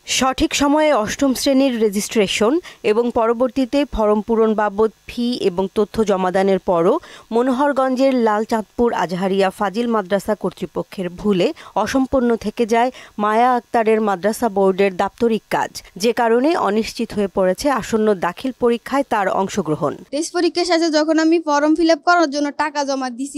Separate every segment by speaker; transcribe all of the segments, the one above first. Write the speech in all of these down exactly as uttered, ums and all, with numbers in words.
Speaker 1: সঠিক সময়ে অষ্টম শ্রেণীর রেজিস্ট্রেশন এবং পরবর্তীতে ফরম পূরণ বাবদ ফি এবং তথ্য জমাদানের পরও মনোহরগঞ্জের লালচাঁদপুর আজহারিয়া ফাজিল মাদ্রাসা কর্তৃপক্ষের ভুলে অসম্পূর্ণ থেকে যায় মায়া আক্তারের মাদ্রাসা বোর্ডের দাপ্তরিক কাজ, যে কারণে অনিশ্চিত হয়ে পড়েছে আসন্ন দাখিল পরীক্ষায় তার অংশগ্রহণ।
Speaker 2: টেস্ট পরীক্ষার সাথে যখন আমি ফর্ম ফিল আপ করার জন্য টাকা জমা দিছি,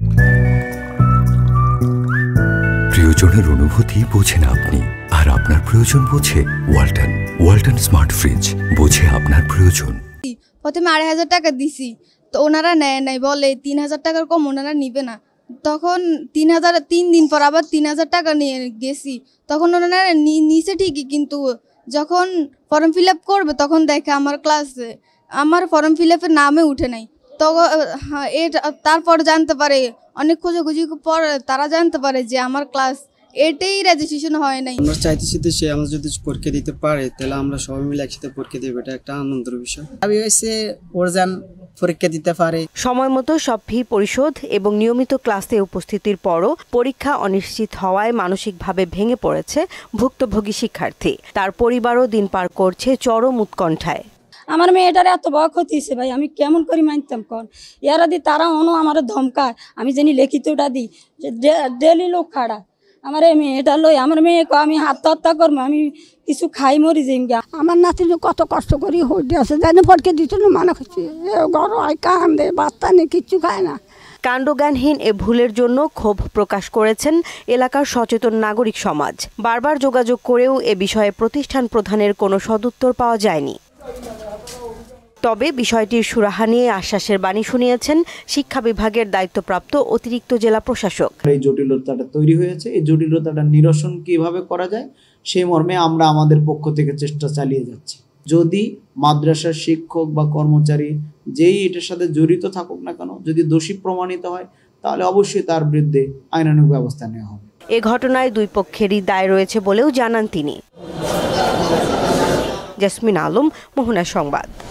Speaker 3: প্রিয়জনের অনুভূতি বোঝেন আপনি, আর আপনার প্রয়োজন বোঝে ওয়ালটন। ওয়ালটন স্মার্ট ফ্রিজ বোঝে আপনার প্রয়োজন।
Speaker 2: প্রথমে আড়াই হাজার টাকা দিছি, তো ওনারা নেয় নাই, বলে তিন হাজার টাকার কম ওনারা নিবে না। তখন তিন হাজার তিন দিন পর আবার তিন হাজার টাকা নিয়ে গেছি, তখন ওনারা নিচে ঠিকই, কিন্তু যখন ফর্ম ফিল আপ করবে তখন দেখে আমার ক্লাসে আমার ফর্ম ফিল আপের নামে উঠে নাই। তখন তারপর জানতে পারে, অনেক খোঁজাখুঁজি পর তারা জানতে পারে যে আমার ক্লাস এটাই রেজিস্ট্রেশন হয় নাই।
Speaker 4: আমরা চাইতেছি যে সে আমরা যদি পরীক্ষা দিতে পারে তাহলে আমরা সবাই মিলে একসাথে পরীক্ষা দেব, এটা একটা আনন্দের বিষয়।
Speaker 5: আমি হয়েছে ওরজান পরীক্ষা দিতে পারে।
Speaker 1: সময় মতো সব ফি পরিশোধ এবং নিয়মিত ক্লাসে উপস্থিতির পরও পরীক্ষা অনিশ্চিত হওয়ায় মানসিকভাবে ভেঙে পড়েছে ভুক্তভোগী শিক্ষার্থী। তার পরিবারও দিন পার করছে চরম উৎকণ্ঠায়।
Speaker 6: আমার মেয়েটার এত বড় ক্ষতি হয়েছে ভাই, আমি কেমন করে মানতাম কন? এরা দি তারা অনু আমার ধমকায়, আমি জানি লিখিতটা দিই যে ডেলি লোক খাড়া আমার এই মেয়েটা লই, আমার মেয়ে আমি আত্মহত্যা করবো, আমি কিছু খাই মরি যাই।
Speaker 7: আমার নাতি কত কষ্ট করি হয়ে আছে, জানি পরীক্ষা দিত না, মানে হচ্ছে গরম হয়, কান্দে, বাচ্চা নেই, কিচ্ছু খায় না।
Speaker 1: কাণ্ডজ্ঞানহীন এ ভুলের জন্য ক্ষোভ প্রকাশ করেছেন এলাকার সচেতন নাগরিক সমাজ। বারবার যোগাযোগ করেও এ বিষয়ে প্রতিষ্ঠান প্রধানের কোনো সদুত্তর পাওয়া যায়নি। তবে বিষয়টির সুরাহা নিয়ে আশ্বাসের বাণী শুনিয়েছেন শিক্ষা বিভাগের দায়িত্বপ্রাপ্ত অতিরিক্ত জেলা প্রশাসক।
Speaker 8: এই জটিলতাটা তৈরি হয়েছে, এই জটিলতাটা নিরসন কিভাবে করা যায় সেই মর্মে আমরা আমাদের পক্ষ থেকে চেষ্টা চালিয়ে যাচ্ছি। যদি মাদ্রাসার শিক্ষক বা কর্মচারী যেই এটার সাথে জড়িত থাকুক না কেন, যদি দোষী প্রমাণিত হয় তাহলে অবশ্যই তার বিরুদ্ধে আইনানুগ ব্যবস্থা নেওয়া হবে।
Speaker 1: এ ঘটনায় দুই পক্ষেরই দায় রয়েছে বলেও জানান তিনি। জেসমিন আলম, মোহনা সংবাদ।